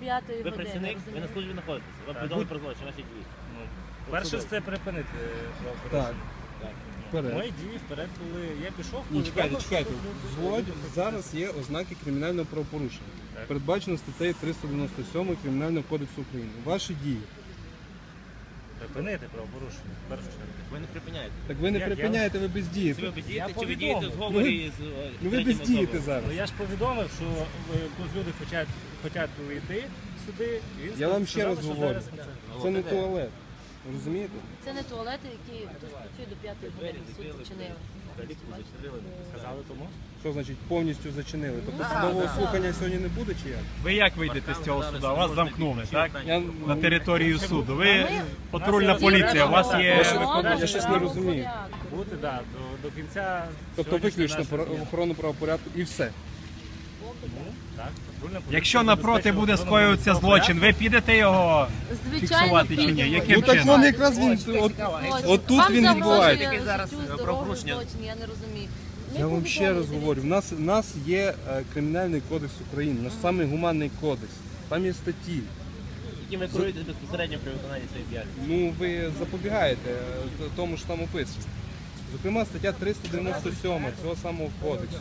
5-ї Ви години. працівник, ви на службі знаходитеся, вам повідомили про злочин, ваші дії. Перше ж це припинити правопорушення. Мої дії вперед, коли я пішов, Ні, чекайте. Зараз є ознаки кримінального правопорушення. Передбачено статтею 397 Кримінального кодексу України. Ваші дії. Припинити правопорушення, в першу чергу. Ви не припиняєте. Так ви не припиняєте, ви Чи ви бездієте. бездієте, чи ви повідомив. дієте в зговорі з Ну ви третіми бездієте особами? зараз. Ну я ж повідомив, що тут люди хочуть увійти сюди. І він Я вам ще сказав, раз що говорю. зараз це. Це не туалет. Розумієте? Це не туалети, які тут працюють до 5-ї години, суд зачинили. Сказали тому? Що значить повністю зачинили? Тобто судового слухання сьогодні не буде чи як? Ви як вийдете з цього суду? Вас замкнули, так? Я, На територію суду. Ви Ми- патрульна поліція, у вас є... Я щось не розумію. Бути, так, до кінця. Тобто сьогоднішнього виключно нашого охорону правопорядку і все. Так, патрульна поліція Якщо напроти буде забезпечує скоюватися охорону злочин, ви підете його фіксувати чи ні? Яким Ну так чином? він якраз отут він відбувається. Вам зараз зараз правопорушення. злочин, я не розумію. Я вам ще раз говорю, в нас є Кримінальний кодекс України, наш самий гуманний кодекс. Там є статті. Яким ви керуєтесь безпосередньо при виконанні своєї діяльності? Ну ви запобігаєте тому, що там описано. Зокрема, стаття 397 цього самого кодексу.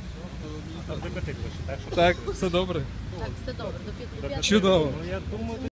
Викотити лише, так? Так, все добре. Так, все добре, до 5-ї. Чудово. Ну, я думаю,